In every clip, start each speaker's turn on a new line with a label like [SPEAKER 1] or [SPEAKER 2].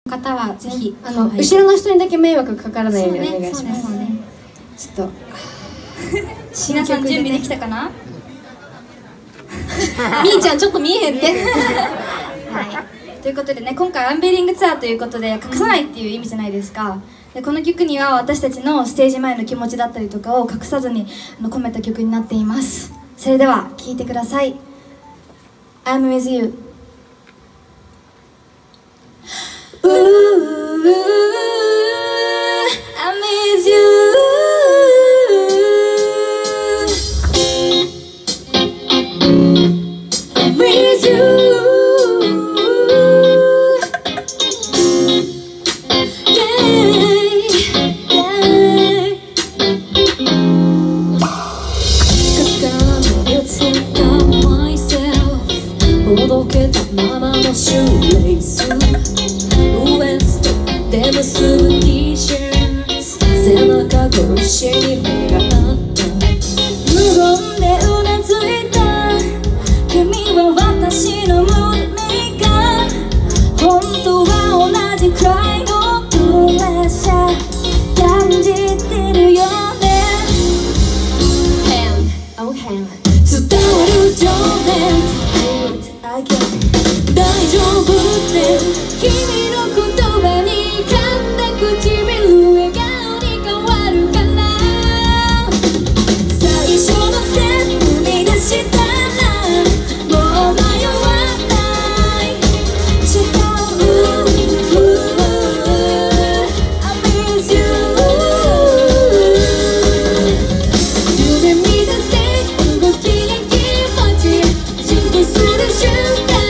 [SPEAKER 1] 方はぜひ
[SPEAKER 2] 後ろの人にだけ迷惑かからないようにお願いします。ちょっと
[SPEAKER 1] 皆さん準備できたかな？
[SPEAKER 2] みーちゃんちょっと見えへんって。
[SPEAKER 1] はい、ということでね、今回アンベリングツアーということで隠さないっていう意味じゃないですか。でこの曲には私たちのステージ前の気持ちだったりとかを隠さずに込めた曲になっています。それでは聴いてください。 I'm with you。 I'm with you。 I'm with you。ほどけたままのシューレース、ウエストで結ぶ T シャツ、背中越しに目があった。無言でうなずいた君は私のムードメーカー。本当は同じくらいのプレッシャー感じてるよね。 Hand on hand 伝わる情熱大丈夫って君の言葉に噛んだ唇笑顔に変わるかな。最初のステップ踏み出したらもう迷わない違う。 I miss you。 夢見たステージ動きに気持ち進歩する瞬間。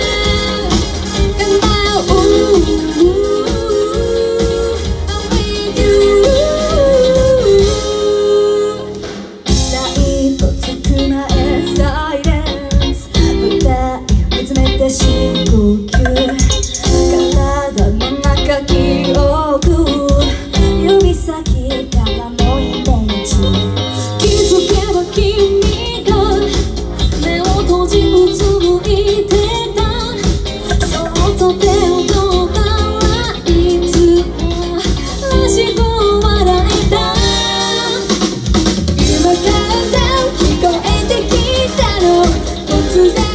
[SPEAKER 1] 深呼吸、体の中記憶、指先からのイメージ、気づけば君が目を閉じうつむいてた。そっと手を取ったらいつもらしく笑えた。今から聞こえてきたの突然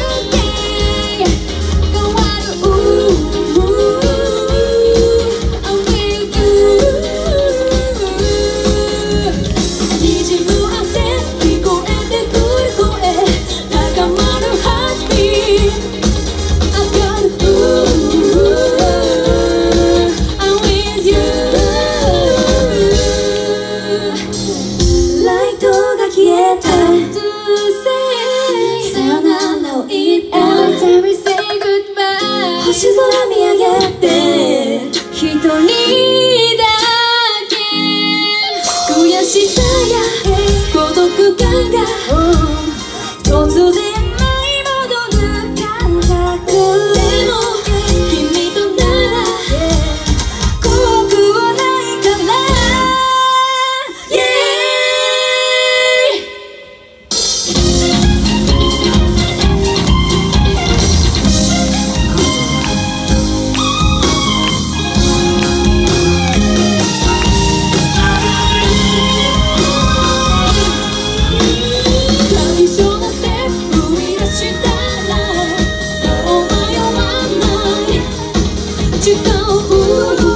[SPEAKER 1] 星空見上げて一人だけ悔しさや孤独感が突然舞い戻る感覚。でも君となら怖くはないから、違う